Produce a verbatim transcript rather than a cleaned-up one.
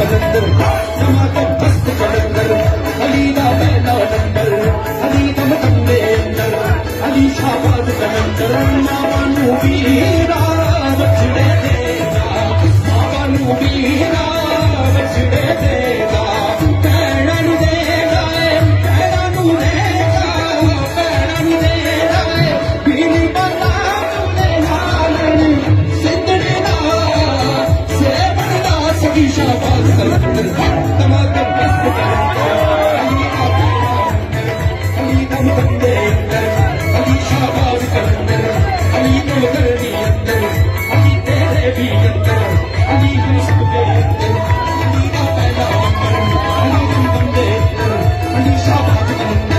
कलंदर टमाटर मस्त कलंदर अली दा पहला नंबर अली दम दंदे अंदर अली शाबाद कलंदर मावा नू वीरा बछड़े देगा मावा नू वीरा बछड़े देगा पैणा नू देगा पैणा नू देगा पैणा नू देगा पीली बता तुमने नालन सिंधड़े ना सेवन ना सभी शाबाद कलंदर टमाटर मस्त कलंदर अली का पहला अली दम दंदे अंदर अली शाबाद कलंदर अली तो करनी अंदर अली तेरे भी अंदर अली यूसुफ के अंदर अली का पहला नंबर अली दम दंदे अंदर अली शाबाद कलंदर